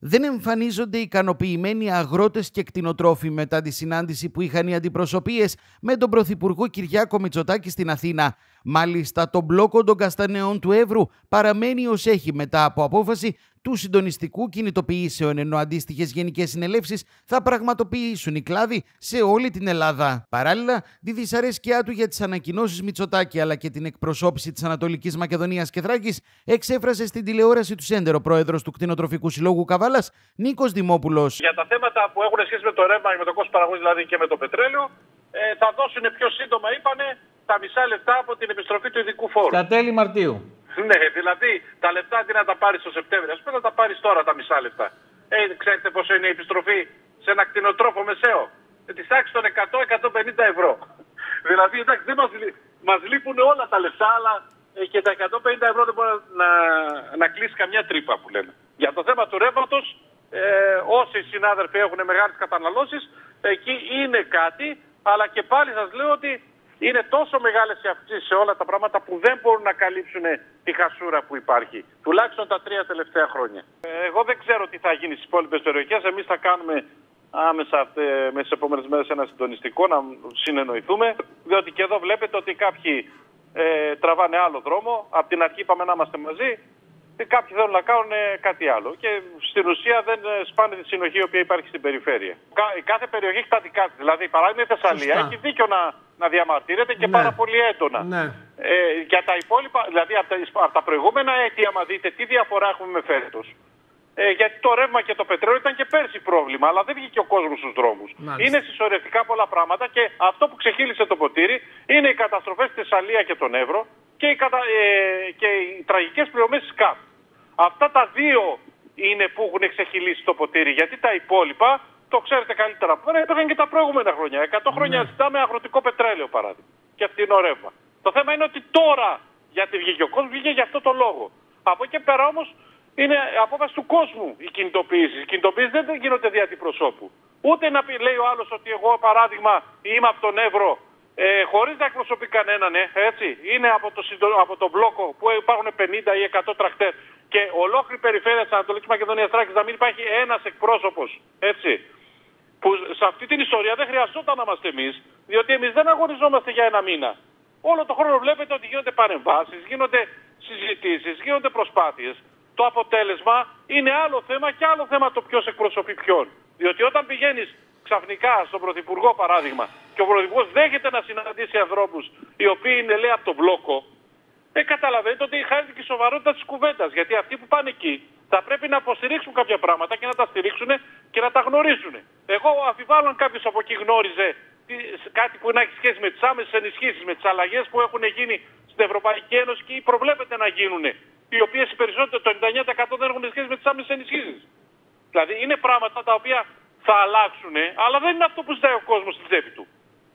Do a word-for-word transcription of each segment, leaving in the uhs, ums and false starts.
Δεν εμφανίζονται ικανοποιημένοι αγρότες και κτηνοτρόφοι μετά τη συνάντηση που είχαν οι αντιπροσωπείες με τον Πρωθυπουργό Κυριάκο Μητσοτάκη στην Αθήνα. Μάλιστα, το μπλόκο των Καστανεών του Εύρου παραμένει ως έχει μετά από απόφαση του συντονιστικού κινητοποιήσεων, ενώ αντίστοιχες γενικές συνελεύσεις θα πραγματοποιήσουν οι κλάδοι σε όλη την Ελλάδα. Παράλληλα, τη δυσαρέσκειά του για τις ανακοινώσεις Μητσοτάκη αλλά και την εκπροσώπηση της Ανατολικής Μακεδονίας και Θράκης εξέφρασε στην τηλεόραση του Σέντερ ο πρόεδρος του Κτηνοτροφικού Συλλόγου Καβάλας, Νίκος Δημόπουλος. Για τα θέματα που έχουν σχέση με το ρεύμα και με το κόστος παραγωγής, δηλαδή και με το πετρέλαιο, ε, θα δώσουν πιο σύντομα, είπανε, τα μισά λεπτά από την επιστροφή του ειδικού φόρου. Στα τέλη Μαρτίου. Ναι, δηλαδή τα λεπτά αντί να τα πάρει το Σεπτέμβριο, ας πούμε, να τα πάρει τώρα τα μισά λεπτά. Ε, ξέρετε πόσο είναι η επιστροφή σε ένα κτηνοτρόφο μεσαίο? Ε, τη τάξη των εκατό με εκατόν πενήντα ευρώ. Δηλαδή, εντάξει, δεν μας, μας λείπουν όλα τα λεφτά, αλλά ε, και τα εκατόν πενήντα ευρώ δεν μπορεί να, να κλείσει καμιά τρύπα που λέμε. Για το θέμα του ρεύματος, ε, όσοι συνάδελφοι έχουν μεγάλες καταναλώσεις, εκεί είναι κάτι, αλλά και πάλι σας λέω ότι είναι τόσο μεγάλες οι αυξήσεις σε όλα τα πράγματα που δεν μπορούν να καλύψουν τη χασούρα που υπάρχει. Τουλάχιστον τα τρία τελευταία χρόνια. Εγώ δεν ξέρω τι θα γίνει στις υπόλοιπες περιοχές. Εμείς θα κάνουμε άμεσα μέσα στις επόμενες μέρες ένα συντονιστικό να συνεννοηθούμε. Διότι και εδώ βλέπετε ότι κάποιοι ε, τραβάνε άλλο δρόμο. Από την αρχή είπαμε να είμαστε μαζί. Και κάποιοι θέλουν να κάνουν κάτι άλλο. Και στην ουσία δεν σπάνε τη συνοχή η οποία υπάρχει στην περιφέρεια. Η κάθε περιοχή έχει τα δικά της. Δηλαδή, παράδειγμα, η Θεσσαλία έχει δίκιο να, να διαμαρτύρεται και ναι. πάρα πολύ έντονα. Ναι. Ε, για τα υπόλοιπα, δηλαδή από τα, από τα προηγούμενα έτη, άμα δείτε τι διαφορά έχουμε με φέτος. Ε, γιατί το ρεύμα και το πετρέλαιο ήταν και πέρσι πρόβλημα, αλλά δεν βγήκε ο κόσμος στους δρόμους. Είναι συσσωρευτικά πολλά πράγματα και αυτό που ξεχύλισε το ποτήρι είναι οι καταστροφές στη Θεσσαλία και τον Εύρο και οι, κατα... ε, και οι τραγικές πληρωμές της ΚΑΠ. Αυτά τα δύο είναι που έχουν ξεχυλήσει το ποτήρι, γιατί τα υπόλοιπα, το ξέρετε καλύτερα από μένα, υπήρχαν και τα προηγούμενα χρόνια. εκατό χρόνια ναι. ζητάμε αγροτικό πετρέλαιο παράδειγμα και φθηνό ρεύμα. Το θέμα είναι ότι τώρα, γιατί βγήκε ο κόσμος, βγήκε για αυτό το λόγο. Από εκεί πέρα όμως είναι απόφαση του κόσμου οι κινητοποιήσεις. Οι κινητοποιήσεις δεν γίνονται δια αντιπροσώπου. Ούτε να πει, λέει ο άλλος ότι εγώ παράδειγμα είμαι από τον Εύρο, ε, χωρίς να εκπροσωπεί κανέναν, ε, έτσι. Είναι από το, από το μπλόκο που υπάρχουν πενήντα ή εκατό τρακτέρ. Και ολόκληρη περιφέρεια της Ανατολικής Μακεδονίας Θράκης να μην υπάρχει ένας εκπρόσωπος, έτσι, που σε αυτή την ιστορία δεν χρειαζόταν να είμαστε εμείς, διότι εμείς δεν αγωνιζόμαστε για ένα μήνα. Όλο τον χρόνο βλέπετε ότι γίνονται παρεμβάσεις, γίνονται συζητήσεις, γίνονται προσπάθειες. Το αποτέλεσμα είναι άλλο θέμα και άλλο θέμα το ποιος εκπροσωπεί ποιον. Διότι όταν πηγαίνεις ξαφνικά στον Πρωθυπουργό παράδειγμα και ο Πρωθυπουργός δέχεται να συναντήσει ανθρώπους οι οποίοι είναι, λέει, από τον μπλόκο, Ε, καταλαβαίνετε ότι χάνεται και η σοβαρότητα της κουβέντας. Γιατί αυτοί που πάνε εκεί θα πρέπει να αποστηρίξουν κάποια πράγματα και να τα στηρίξουν και να τα γνωρίζουν. Εγώ αμφιβάλλω αν κάποιος από εκεί γνώριζε κάτι που να έχει σχέση με τις άμεσες ενισχύσεις, με τις αλλαγές που έχουν γίνει στην Ευρωπαϊκή Ένωση και προβλέπεται να γίνουν. Οι οποίες οι περισσότεροι, το ενενήντα εννέα τοις εκατό δεν έχουν σχέση με τις άμεσες ενισχύσεις. Δηλαδή είναι πράγματα τα οποία θα αλλάξουν, αλλά δεν είναι αυτό που ζητάει ο κόσμος στην τσέπη του.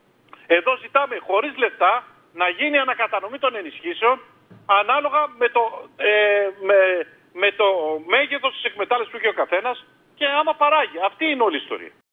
Εδώ ζητάμε χωρίς λεφτά να γίνει ανακατανομή των ενισχύσεων ανάλογα με το, ε, με, με το μέγεθος της εκμετάλλευσης που έχει ο καθένας και άμα παράγει. Αυτή είναι όλη η ιστορία.